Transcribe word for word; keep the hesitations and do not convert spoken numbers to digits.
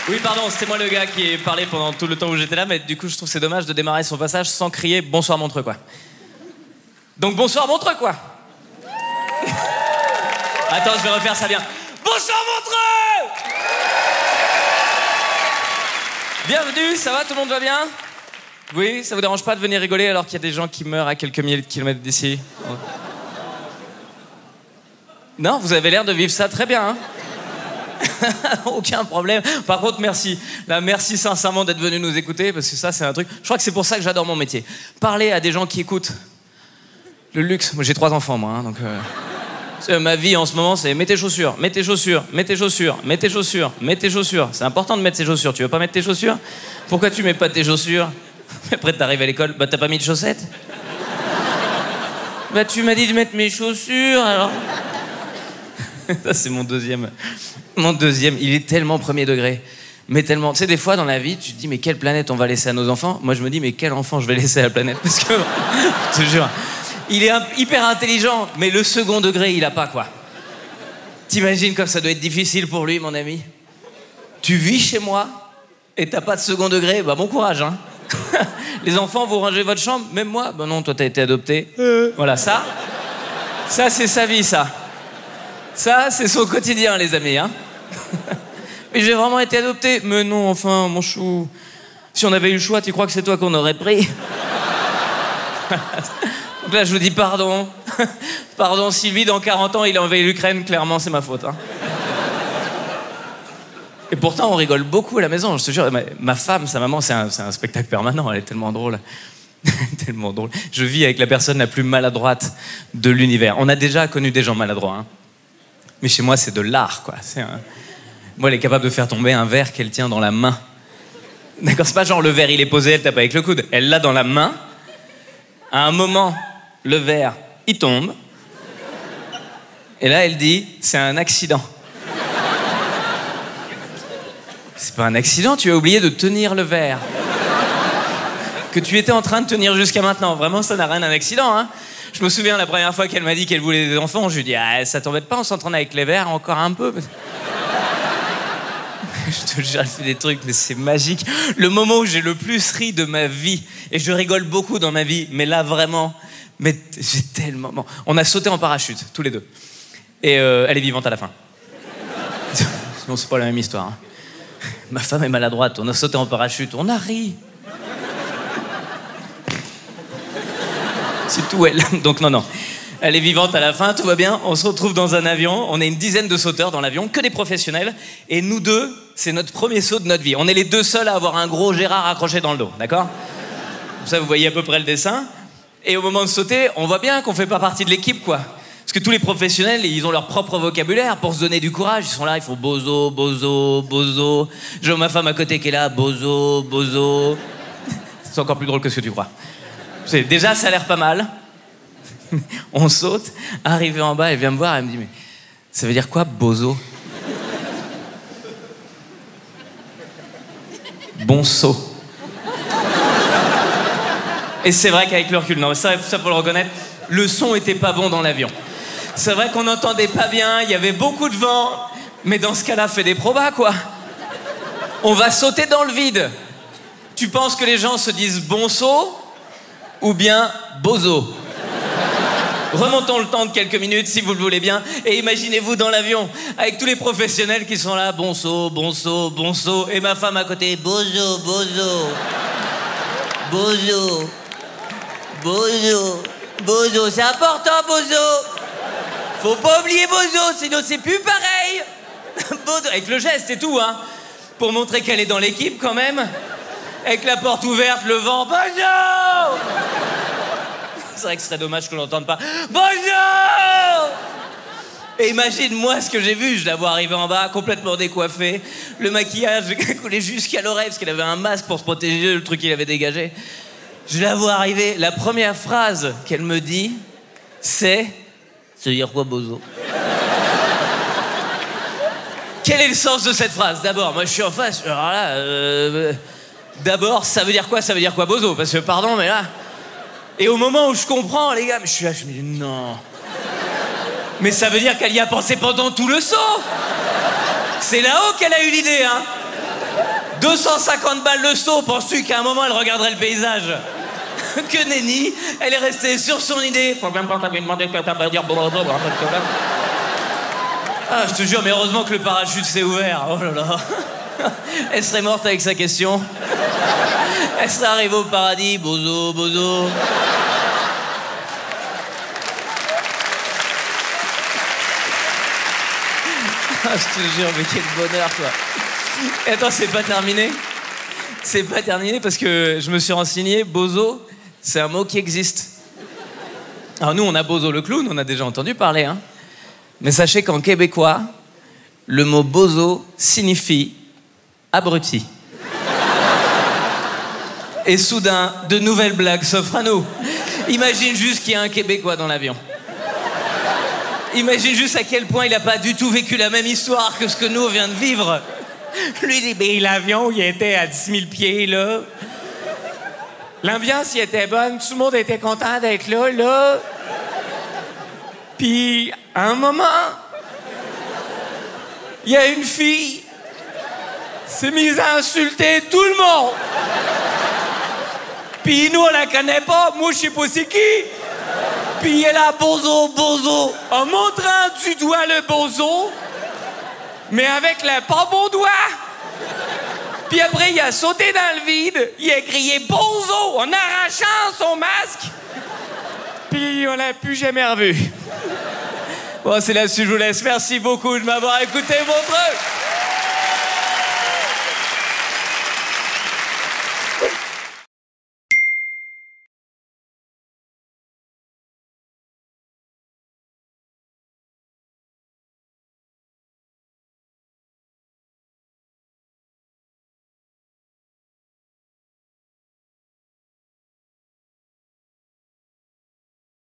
Oui, pardon, c'était moi le gars qui parlait pendant tout le temps où j'étais là, mais du coup, je trouve que c'est dommage de démarrer son passage sans crier « Bonsoir Montreux », quoi. Donc, bonsoir Montreux, quoi. Attends, je vais refaire ça bien. Bonsoir Montreux! Bienvenue, ça va, tout le monde va bien? Oui, ça vous dérange pas de venir rigoler alors qu'il y a des gens qui meurent à quelques milliers de kilomètres d'ici? Non, vous avez l'air de vivre ça très bien, hein? Aucun problème. Par contre, merci. Là, merci sincèrement d'être venu nous écouter, parce que ça, c'est un truc... Je crois que c'est pour ça que j'adore mon métier. Parler à des gens qui écoutent. Le luxe. Moi, j'ai trois enfants, moi, hein, donc... Euh... Ma vie, en ce moment, c'est « Mets tes chaussures, mets tes chaussures, mets tes chaussures, mets tes chaussures, mets tes chaussures. » C'est important de mettre ses chaussures. Tu veux pas mettre tes chaussures? Pourquoi tu mets pas tes chaussures? Après, t'arrives à l'école. Bah, t'as pas mis de chaussettes? Bah, tu m'as dit de mettre mes chaussures, alors... Ça, c'est mon deuxième... Mon deuxième, il est tellement premier degré. Mais tellement... Tu sais, des fois, dans la vie, tu te dis, mais quelle planète on va laisser à nos enfants? Moi, je me dis, mais quel enfant je vais laisser à la planète? Parce que... Je te jure, il est hyper intelligent, mais le second degré, il a pas, quoi. T'imagines comme ça doit être difficile pour lui, mon ami? Tu vis chez moi et t'as pas de second degré? Bah, bon courage, hein. Les enfants, vous rangez votre chambre? Même moi? Bah non, toi, t'as été adopté. Euh... Voilà, ça... Ça, c'est sa vie, ça. Ça, c'est son quotidien, les amis, hein. Mais j'ai vraiment été adopté. Mais non, enfin, mon chou. Si on avait eu le choix, tu crois que c'est toi qu'on aurait pris? Donc là, je vous dis pardon. Pardon, Sylvie, dans quarante ans, il a envahi l'Ukraine. Clairement, c'est ma faute, hein. Et pourtant, on rigole beaucoup à la maison, je te jure. Ma, ma femme, sa maman, c'est un, c'est un spectacle permanent. Elle est tellement drôle. Tellement drôle. Je vis avec la personne la plus maladroite de l'univers. On a déjà connu des gens maladroits, hein. Mais chez moi, c'est de l'art, quoi. C'est un... Moi, elle est capable de faire tomber un verre qu'elle tient dans la main. D'accord, c'est pas genre le verre, il est posé, elle tape avec le coude. Elle l'a dans la main. À un moment, le verre, il tombe. Et là, elle dit, c'est un accident. C'est pas un accident, tu as oublié de tenir le verre. Que tu étais en train de tenir jusqu'à maintenant. Vraiment, ça n'a rien d'un accident, hein. Je me souviens la première fois qu'elle m'a dit qu'elle voulait des enfants, je lui ai dit ah, ça t'embête pas, on s'entraîne avec les verres encore un peu. Je te jure, elle fait des trucs, mais c'est magique. Le moment où j'ai le plus ri de ma vie, et je rigole beaucoup dans ma vie, mais là vraiment, mais j'ai tellement... Bon, on a sauté en parachute, tous les deux. Et euh, elle est vivante à la fin. Sinon, c'est pas la même histoire, hein. Ma femme est maladroite, on a sauté en parachute, on a ri. C'est tout elle. Donc non, non. Elle est vivante à la fin, tout va bien. On se retrouve dans un avion. On est une dizaine de sauteurs dans l'avion, que des professionnels. Et nous deux, c'est notre premier saut de notre vie. On est les deux seuls à avoir un gros Gérard accroché dans le dos, d'accord? Comme ça, vous voyez à peu près le dessin. Et au moment de sauter, on voit bien qu'on fait pas partie de l'équipe, quoi. Parce que tous les professionnels, ils ont leur propre vocabulaire pour se donner du courage. Ils sont là, ils font bozo, bozo, bozo. J'ai ma femme à côté qui est là, bozo, bozo. C'est encore plus drôle que ce que tu crois. Déjà, ça a l'air pas mal. On saute. Arrivé en bas, elle vient me voir, elle me dit, mais ça veut dire quoi, bozo? Bon saut. Et c'est vrai qu'avec le recul, non, ça, ça faut le reconnaître, le son était pas bon dans l'avion. C'est vrai qu'on n'entendait pas bien, il y avait beaucoup de vent, mais dans ce cas-là, fais des probas, quoi. On va sauter dans le vide. Tu penses que les gens se disent bon saut ou bien bozo? Remontons le temps de quelques minutes, si vous le voulez bien, et imaginez-vous dans l'avion, avec tous les professionnels qui sont là, bon saut, bon saut, bon saut, et ma femme à côté, bozo, bozo, bozo, bozo, bozo, c'est important, bozo. Faut pas oublier bozo, sinon c'est plus pareil. Bozo, avec le geste et tout, hein, pour montrer qu'elle est dans l'équipe quand même. Avec la porte ouverte, le vent, bonjour! C'est vrai que ce serait dommage qu'on l'entende pas. Bonjour! Et imagine, moi, ce que j'ai vu, je la vois arriver en bas, complètement décoiffée, le maquillage coulait jusqu'à l'oreille, parce qu'elle avait un masque pour se protéger, le truc qu'il avait dégagé. Je la vois arriver, la première phrase qu'elle me dit, c'est... Ça veut dire quoi, bozo? Quel est le sens de cette phrase? D'abord, moi, je suis en face, alors là... Euh... D'abord, ça veut dire quoi? Ça veut dire quoi, bozo? Parce que, pardon, mais là... Et au moment où je comprends, les gars, mais je suis là, je me dis, non. Mais ça veut dire qu'elle y a pensé pendant tout le saut. C'est là-haut qu'elle a eu l'idée, hein. deux cent cinquante balles le seau, penses-tu qu'à un moment elle regarderait le paysage? Que nenni, elle est restée sur son idée. Faut même pas t'avoir demandé que t'as dire. Ah, je te jure, mais heureusement que le parachute s'est ouvert. Oh là là. Elle serait morte avec sa question. Elle serait arrivée au paradis, bozo, bozo. Ah, je te jure, mais quel bonheur, quoi. Et attends, c'est pas terminé. C'est pas terminé parce que je me suis renseigné. Bozo, c'est un mot qui existe. Alors nous, on a Bozo le clown, on a déjà entendu parler, hein. Mais sachez qu'en québécois, le mot bozo signifie abruti. Et soudain, de nouvelles blagues s'offrent à nous. Imagine juste qu'il y a un Québécois dans l'avion. Imagine juste à quel point il n'a pas du tout vécu la même histoire que ce que nous on vient de vivre. Lui, il dit, l'avion, il était à dix mille pieds, là. L'ambiance, il était bonne, tout le monde était content d'être là, là. Puis, à un moment, il y a une fille s'est mise à insulter tout le monde. Puis nous, on la connaît pas. Moi, je sais pas c'est qui. Puis elle a bozo, bozo, en montrant du doigt le bozo, mais avec le pas bon doigt. Puis après, il a sauté dans le vide, il a crié bozo en arrachant son masque. Puis on l'a plus jamais revu. Bon, c'est là-dessus, je vous laisse. Merci beaucoup de m'avoir écouté, mon truc.